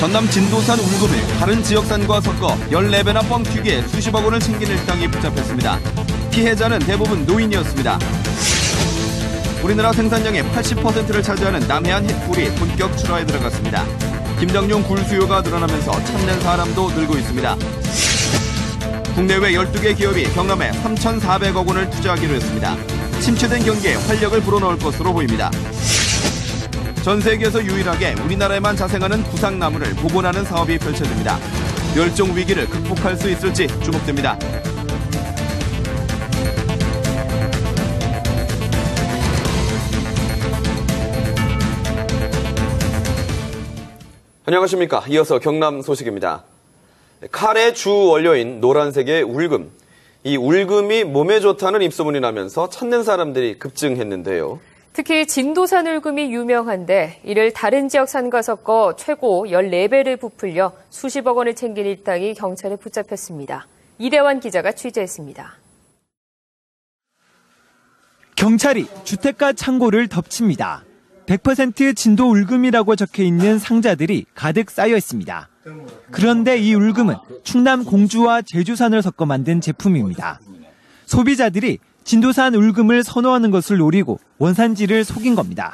전남 진도산 울금을 다른 지역산과 섞어 14배나 뻥튀기에 수십억 원을 챙긴 일당이 붙잡혔습니다. 피해자는 대부분 노인이었습니다. 우리나라 생산량의 80%를 차지하는 남해안 햇굴이 본격 출하에 들어갔습니다. 김장용 굴 수요가 늘어나면서 찾는 사람도 늘고 있습니다. 국내외 12개 기업이 경남에 3,400억 원을 투자하기로 했습니다. 침체된 경기에 활력을 불어넣을 것으로 보입니다. 전 세계에서 유일하게 우리나라에만 자생하는 구상나무를 복원하는 사업이 펼쳐집니다. 멸종 위기를 극복할 수 있을지 주목됩니다. 안녕하십니까. 이어서 경남 소식입니다. 칼의 주 원료인 노란색의 울금. 이 울금이 몸에 좋다는 입소문이 나면서 찾는 사람들이 급증했는데요. 특히 진도산 울금이 유명한데 이를 다른 지역 산과 섞어 최고 14배를 부풀려 수십억 원을 챙긴 일당이 경찰에 붙잡혔습니다. 이대환 기자가 취재했습니다. 경찰이 주택가 창고를 덮칩니다. 100% 진도 울금이라고 적혀있는 상자들이 가득 쌓여 있습니다. 그런데 이 울금은 충남 공주와 제주산을 섞어 만든 제품입니다. 소비자들이 진도산 울금을 선호하는 것을 노리고 원산지를 속인 겁니다.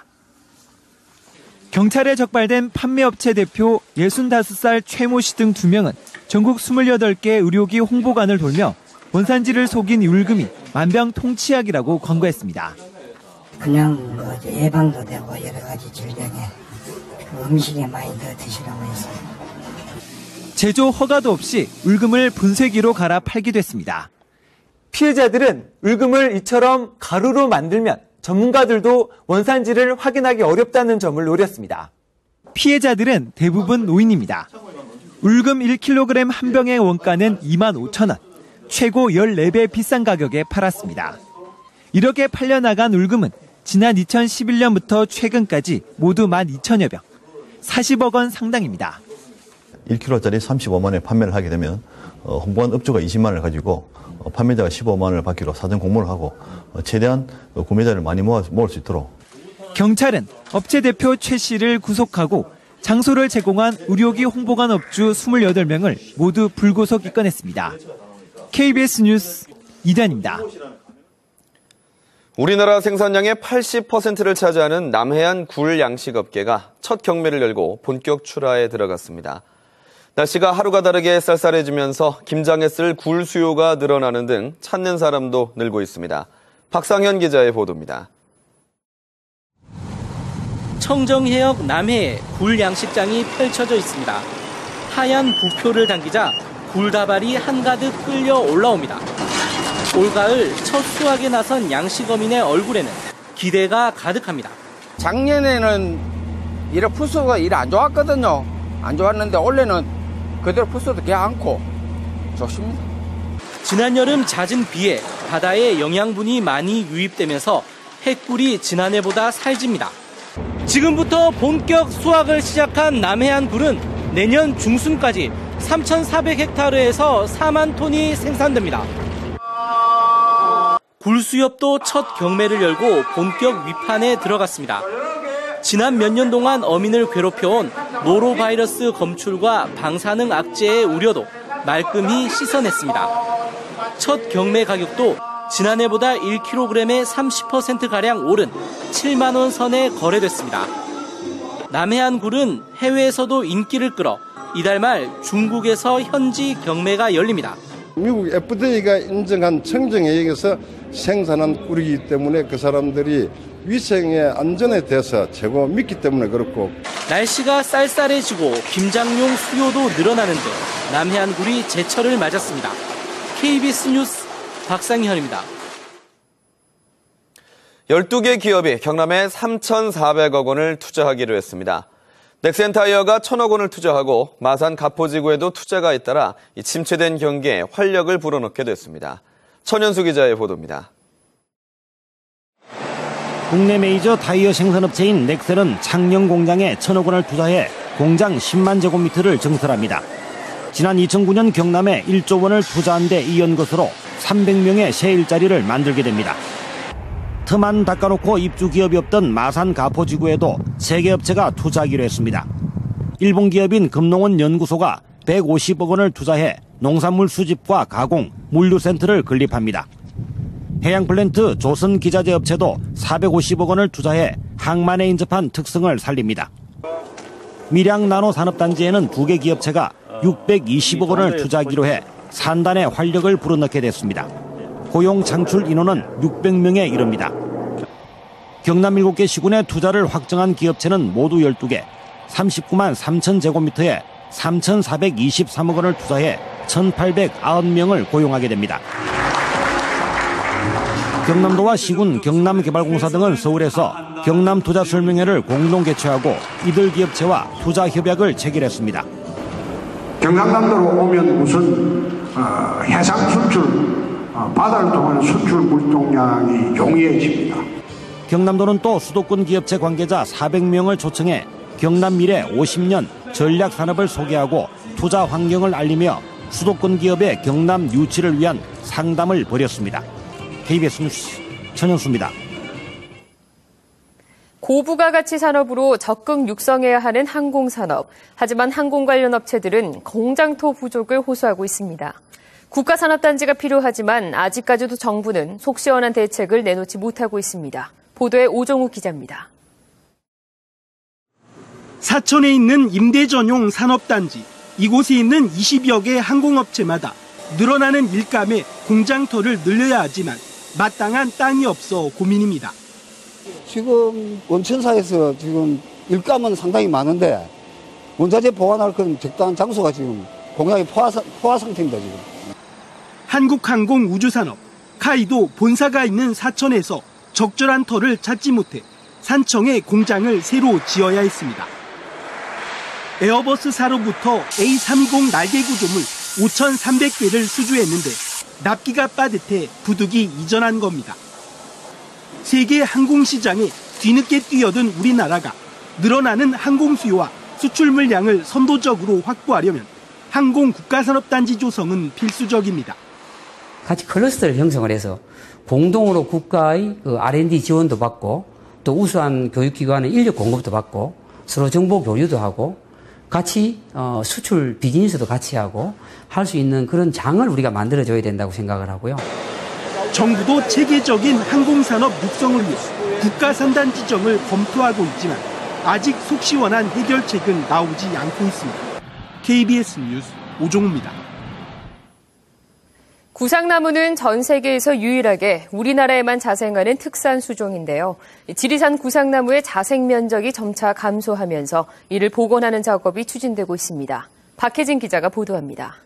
경찰에 적발된 판매업체 대표 65살 최모 씨 등 2명은 전국 28개 의료기 홍보관을 돌며 원산지를 속인 울금이 만병통치약이라고 권고했습니다. 그냥 예방도 되고 여러 가지 질병에 음식에 많이 넣어 드시라고 해서. 제조 허가도 없이 울금을 분쇄기로 갈아 팔기도 했습니다. 피해자들은 울금을 이처럼 가루로 만들면 전문가들도 원산지를 확인하기 어렵다는 점을 노렸습니다. 피해자들은 대부분 노인입니다. 울금 1kg 한 병의 원가는 25,000원, 최고 14배 비싼 가격에 팔았습니다. 이렇게 팔려나간 울금은 지난 2011년부터 최근까지 모두 12,000여 병, 40억 원 상당입니다. 1kg짜리 35만 원에 판매를 하게 되면 홍보한 업주가 20만 원을 가지고 판매자가 15만 원을 받기로 사전 공모를 하고 최대한 구매자를 많이 모을 수 있도록. 경찰은 업체 대표 최 씨를 구속하고 장소를 제공한 의료기 홍보관 업주 28명을 모두 불구속 입건했습니다. KBS 뉴스 이단입니다. 우리나라 생산량의 80%를 차지하는 남해안 굴 양식업계가 첫 경매를 열고 본격 출하에 들어갔습니다. 날씨가 하루가 다르게 쌀쌀해지면서 김장에 쓸 굴 수요가 늘어나는 등 찾는 사람도 늘고 있습니다. 박상현 기자의 보도입니다. 청정해역 남해에 굴 양식장이 펼쳐져 있습니다. 하얀 부표를 당기자 굴다발이 한가득 끌려 올라옵니다. 올가을 첫 수확에 나선 양식어민의 얼굴에는 기대가 가득합니다. 작년에는 이래 풀수가 이래 안 좋았거든요. 안 좋았는데 올해는 그대로 풀수도 개 않고 좋습니다. 지난 여름 잦은 비에 바다에 영양분이 많이 유입되면서 햇굴이 지난해보다 살집니다. 지금부터 본격 수확을 시작한 남해안 굴은 내년 중순까지 3,400헥타르에서 4만 톤이 생산됩니다. 굴수협도 첫 경매를 열고 본격 위판에 들어갔습니다. 지난 몇 년 동안 어민을 괴롭혀온 노로바이러스 검출과 방사능 악재의 우려도 말끔히 씻어냈습니다. 첫 경매 가격도 지난해보다 1kg에 30%가량 오른 7만 원 선에 거래됐습니다. 남해안 굴은 해외에서도 인기를 끌어 이달 말 중국에서 현지 경매가 열립니다. 미국 FDA가 인정한 청정해역에서 생산한 꿀이기 때문에 그 사람들이 위생의 안전에 대해서 최고 믿기 때문에 그렇고. 날씨가 쌀쌀해지고 김장용 수요도 늘어나는 등 남해안 굴이 제철을 맞았습니다. KBS 뉴스 박상현입니다. 12개 기업이 경남에 3,400억 원을 투자하기로 했습니다. 넥센타이어가 1,000억 원을 투자하고 마산 가포지구에도 투자가 잇따라 침체된 경기에 활력을 불어넣게 됐습니다. 천연수 기자의 보도입니다. 국내 메이저 타이어 생산업체인 넥센은 창녕 공장에 1,000억 원을 투자해 공장 10만 제곱미터를 증설합니다. 지난 2009년 경남에 1조 원을 투자한 데 이은 것으로 300명의 새 일자리를 만들게 됩니다. 틈만 닦아놓고 입주 기업이 없던 마산 가포지구에도 세 개 업체가 투자하기로 했습니다. 일본 기업인 금농원 연구소가 150억 원을 투자해 농산물 수집과 가공, 물류센터를 건립합니다. 해양플랜트 조선기자재업체도 450억 원을 투자해 항만에 인접한 특성을 살립니다. 밀양나노산업단지에는 2개 기업체가 620억 원을 투자하기로 해 산단에 활력을 불어넣게 됐습니다. 고용 창출 인원은 600명에 이릅니다. 경남 7개 시군에 투자를 확정한 기업체는 모두 12개, 39만 3천 제곱미터에 3,423억 원을 투자해 1,890명을 고용하게 됩니다. 경남도와 시군, 경남개발공사 등은 서울에서 경남투자설명회를 공동 개최하고 이들 기업체와 투자협약을 체결했습니다. 경상남도로 오면 우선 해상 수출, 바다를 통한 수출 물동량이 용이해집니다. 경남도는 또 수도권 기업체 관계자 400명을 초청해 경남 미래 50년 전략 산업을 소개하고 투자 환경을 알리며 수도권 기업의 경남 유치를 위한 상담을 벌였습니다. KBS 뉴스 천현수입니다. 고부가 가치 산업으로 적극 육성해야 하는 항공산업. 하지만 항공 관련 업체들은 공장토 부족을 호소하고 있습니다. 국가산업단지가 필요하지만 아직까지도 정부는 속 시원한 대책을 내놓지 못하고 있습니다. 보도에 오종욱 기자입니다. 사천에 있는 임대 전용 산업단지. 이곳에 있는 20여 개 항공업체마다 늘어나는 일감에 공장터를 늘려야 하지만 마땅한 땅이 없어 고민입니다. 지금 원천사에서 지금 일감은 상당히 많은데 원자재 보관할 건 적당한 장소가 지금 공장이 포화 상태입니다. 지금. 한국항공우주산업, 카이도 본사가 있는 사천에서 적절한 터를 찾지 못해 산청에 공장을 새로 지어야 했습니다. 에어버스사로부터 A320 날개 구조물 5,300개를 수주했는데 납기가 빠듯해 부득이 이전한 겁니다. 세계 항공시장에 뒤늦게 뛰어든 우리나라가 늘어나는 항공 수요와 수출 물량을 선도적으로 확보하려면 항공 국가산업단지 조성은 필수적입니다. 같이 클러스터를 형성을 해서 공동으로 국가의 R&D 지원도 받고 또 우수한 교육기관의 인력 공급도 받고 서로 정보 교류도 하고 같이 수출 비즈니스도 같이 하고 할 수 있는 그런 장을 우리가 만들어줘야 된다고 생각을 하고요. 정부도 체계적인 항공산업 육성을 위해 국가산단 지정을 검토하고 있지만 아직 속 시원한 해결책은 나오지 않고 있습니다. KBS 뉴스 오종우입니다. 구상나무는 전 세계에서 유일하게 우리나라에만 자생하는 특산 수종인데요. 지리산 구상나무의 자생 면적이 점차 감소하면서 이를 복원하는 작업이 추진되고 있습니다. 박혜진 기자가 보도합니다.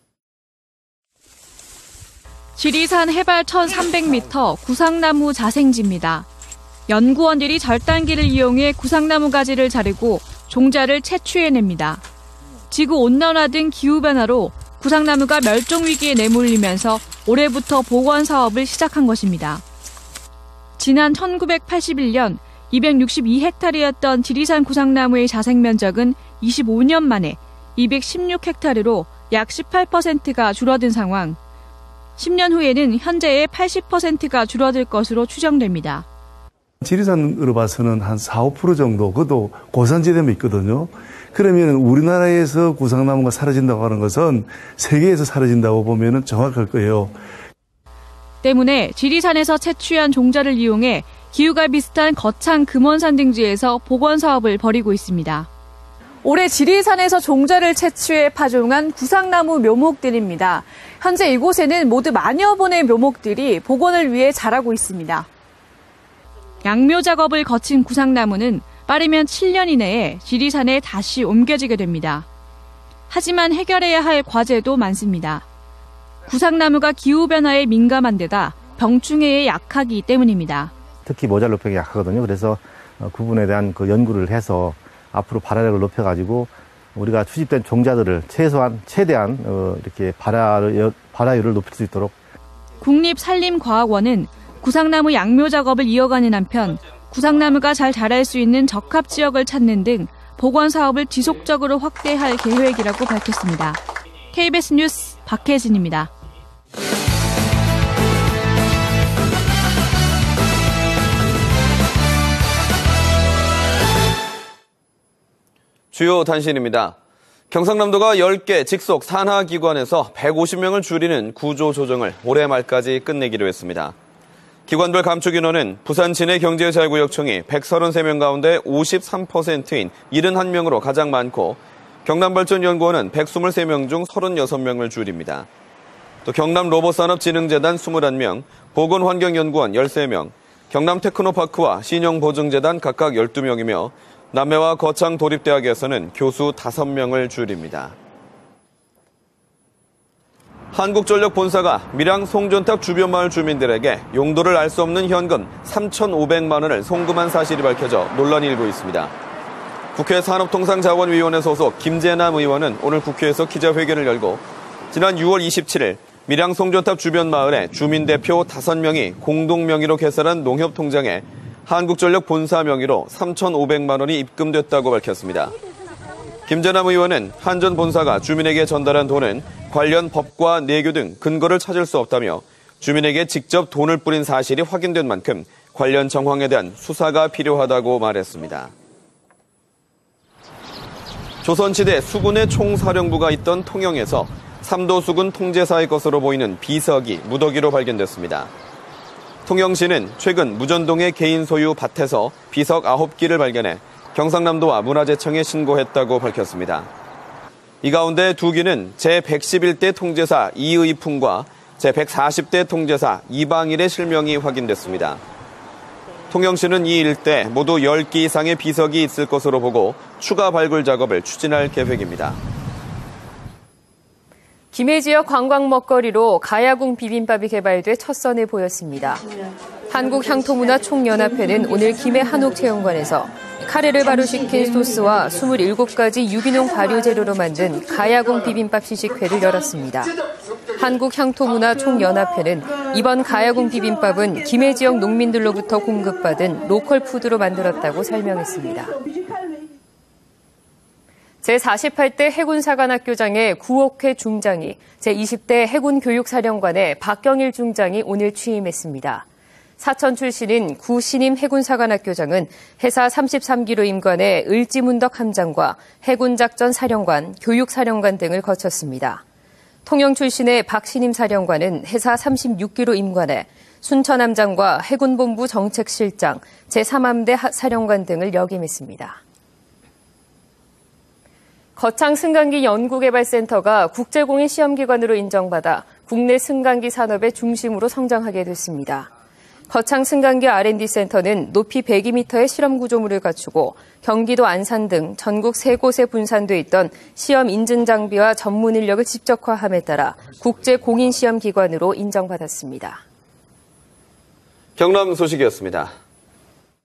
지리산 해발 1,300m 구상나무 자생지입니다. 연구원들이 절단기를 이용해 구상나무 가지를 자르고 종자를 채취해냅니다. 지구온난화 등 기후변화로 구상나무가 멸종위기에 내몰리면서 올해부터 복원 사업을 시작한 것입니다. 지난 1981년 262헥타르였던 지리산 구상나무의 자생 면적은 25년 만에 216헥타르로 약 18%가 줄어든 상황. 10년 후에는 현재의 80%가 줄어들 것으로 추정됩니다. 지리산으로 봐서는 한 4, 5% 정도, 그것도 고산지대만 있거든요. 그러면 우리나라에서 구상나무가 사라진다고 하는 것은 세계에서 사라진다고 보면 정확할 거예요. 때문에 지리산에서 채취한 종자를 이용해 기후가 비슷한 거창 금원산 등지에서 복원 사업을 벌이고 있습니다. 올해 지리산에서 종자를 채취해 파종한 구상나무 묘목들입니다. 현재 이곳에는 모두 만여 본의 묘목들이 복원을 위해 자라고 있습니다. 양묘 작업을 거친 구상나무는 빠르면 7년 이내에 지리산에 다시 옮겨지게 됩니다. 하지만 해결해야 할 과제도 많습니다. 구상나무가 기후변화에 민감한 데다 병충해에 약하기 때문입니다. 특히 모잘 높이가 약하거든요. 그래서 그 부분에 대한 연구를 해서 앞으로 발화력을 높여가지고 우리가 수집된 종자들을 최대한 이렇게 발화율을 높일 수 있도록. 국립산림과학원은 구상나무 양묘 작업을 이어가는 한편 구상나무가 잘 자랄 수 있는 적합 지역을 찾는 등 복원 사업을 지속적으로 확대할 계획이라고 밝혔습니다. KBS 뉴스 박혜진입니다. 주요 단신입니다. 경상남도가 10개 직속 산하기관에서 150명을 줄이는 구조조정을 올해 말까지 끝내기로 했습니다. 기관별 감축 인원은 부산 진해경제자유구역청이 133명 가운데 53%인 71명으로 가장 많고 경남발전연구원은 123명 중 36명을 줄입니다. 또 경남로봇산업진흥재단 21명, 보건환경연구원 13명, 경남테크노파크와 신영보증재단 각각 12명이며 남해와 거창 도립대학에서는 교수 5명을 줄입니다. 한국전력 본사가 밀양 송전탑 주변 마을 주민들에게 용도를 알 수 없는 현금 3,500만 원을 송금한 사실이 밝혀져 논란이 일고 있습니다. 국회 산업통상자원위원회 소속 김재남 의원은 오늘 국회에서 기자회견을 열고 지난 6월 27일 밀양 송전탑 주변 마을에 주민 대표 5명이 공동 명의로 개설한 농협통장에 한국전력 본사 명의로 3,500만 원이 입금됐다고 밝혔습니다. 김재남 의원은 한전 본사가 주민에게 전달한 돈은 관련 법과 내규 등 근거를 찾을 수 없다며 주민에게 직접 돈을 뿌린 사실이 확인된 만큼 관련 정황에 대한 수사가 필요하다고 말했습니다. 조선시대 수군의 총사령부가 있던 통영에서 삼도 수군 통제사의 것으로 보이는 비석이 무더기로 발견됐습니다. 통영시는 최근 무전동의 개인 소유 밭에서 비석 9기를 발견해 경상남도와 문화재청에 신고했다고 밝혔습니다. 이 가운데 2기는 제111대 통제사 이의풍과 제140대 통제사 이방일의 실명이 확인됐습니다. 통영시는 이 일대 모두 10기 이상의 비석이 있을 것으로 보고 추가 발굴 작업을 추진할 계획입니다. 김해 지역 관광 먹거리로 가야궁 비빔밥이 개발돼 첫 선을 보였습니다. 한국향토문화총연합회는 오늘 김해 한옥체험관에서 카레를 발효시킨 소스와 27가지 유기농 발효 재료로 만든 가야궁 비빔밥 시식회를 열었습니다. 한국향토문화총연합회는 이번 가야궁 비빔밥은 김해 지역 농민들로부터 공급받은 로컬 푸드로 만들었다고 설명했습니다. 제48대 해군사관학교장의 구옥회 중장이 제20대 해군교육사령관의 박경일 중장이 오늘 취임했습니다. 사천 출신인 구 신임 해군사관학교장은 해사 33기로 임관해 을지문덕 함장과 해군작전 사령관, 교육사령관 등을 거쳤습니다. 통영 출신의 박 신임 사령관은 해사 36기로 임관해 순천 함장과 해군본부 정책실장, 제3함대 사령관 등을 역임했습니다. 거창 승강기 연구개발센터가 국제공인 시험기관으로 인정받아 국내 승강기 산업의 중심으로 성장하게 됐습니다. 거창 승강기 R&D 센터는 높이 102m의 실험 구조물을 갖추고 경기도 안산 등 전국 3곳에 분산돼 있던 시험 인증 장비와 전문 인력을 집적화함에 따라 국제공인 시험기관으로 인정받았습니다. 경남 소식이었습니다.